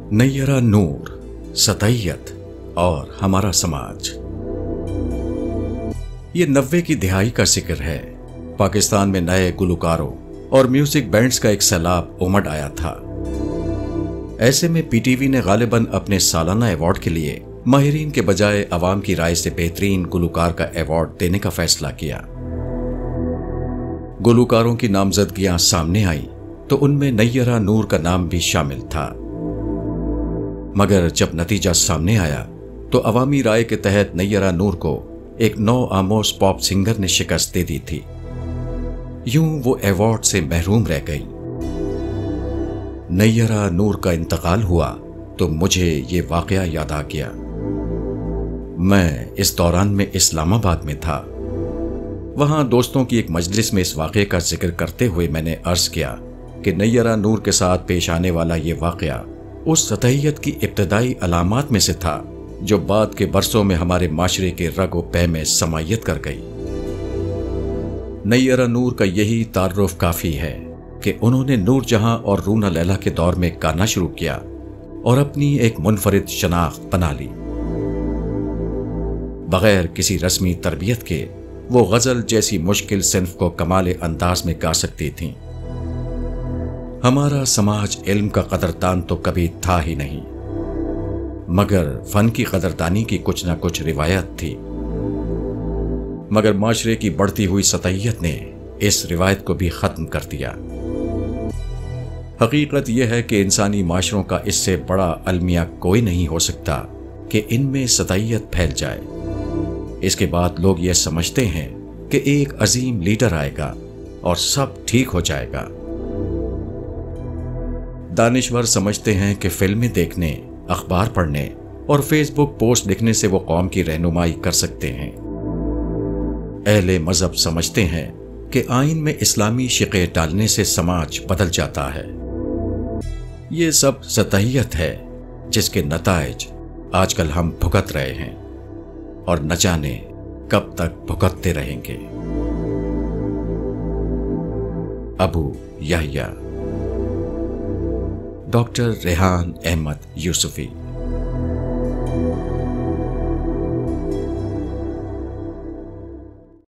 नैयरा नूर, सतैयत और हमारा समाज। ये 90 की दिहाई का जिक्र है। पाकिस्तान में नए गुलकारों और म्यूजिक बैंड्स का एक सैलाब उमड़ आया था। ऐसे में पीटीवी ने गालिबन अपने सालाना अवार्ड के लिए माहिरीन के बजाय अवाम की राय से बेहतरीन गुलकार का अवार्ड देने का फैसला किया। गुलकारों की नामजदगियां सामने आई तो उनमें नैयरा नूर का नाम भी शामिल था, मगर जब नतीजा सामने आया तो अवामी राय के तहत नैयरा नूर को एक नौ आमोज पॉप सिंगर ने शिकस्त दे दी थी। यूं वो अवार्ड से महरूम रह गई। नैयरा नूर का इंतकाल हुआ तो मुझे ये वाकया याद आ गया। मैं इस दौरान में इस्लामाबाद में था। वहां दोस्तों की एक मजलिस में इस वाकये का जिक्र करते हुए मैंने अर्ज किया कि नैयरा नूर के साथ पेश आने वाला ये वाकया उस सतैयत की इब्तदाई अलामात में से था जो बाद के बरसों में हमारे माशरे के रगो पै में समायत कर गई। नैयरा नूर का यही तारुफ काफी है कि उन्होंने नूर जहां और रूना लैला के दौर में गाना शुरू किया और अपनी एक मुनफरिद शनाख्त बना ली। बगैर किसी रस्मी तरबियत के वो गजल जैसी मुश्किल सिन्फ को कमाले अंदाज में गा सकती थीं। हमारा समाज इल्म का कदरदान तो कभी था ही नहीं, मगर फन की कदरदानी की कुछ न कुछ रिवायत थी। मगर माशरे की बढ़ती हुई सतैयत ने इस रिवायत को भी खत्म कर दिया। हकीकत यह है कि इंसानी माशरों का इससे बड़ा अलमिया कोई नहीं हो सकता कि इनमें सतैयत फैल जाए। इसके बाद लोग यह समझते हैं कि एक अजीम लीडर आएगा और सब ठीक हो जाएगा। दानिश्वर समझते हैं कि फिल्में देखने, अखबार पढ़ने और फेसबुक पोस्ट लिखने से वो कौम की रहनुमाई कर सकते हैं। अहले मजहब समझते हैं कि आइन में इस्लामी शिक़े डालने से समाज बदल जाता है। ये सब सतैयत है जिसके नताइज आजकल हम भुगत रहे हैं और न जाने कब तक भुगतते रहेंगे। अबू याह्या, डॉक्टर रेहान अहमद यूसुफी।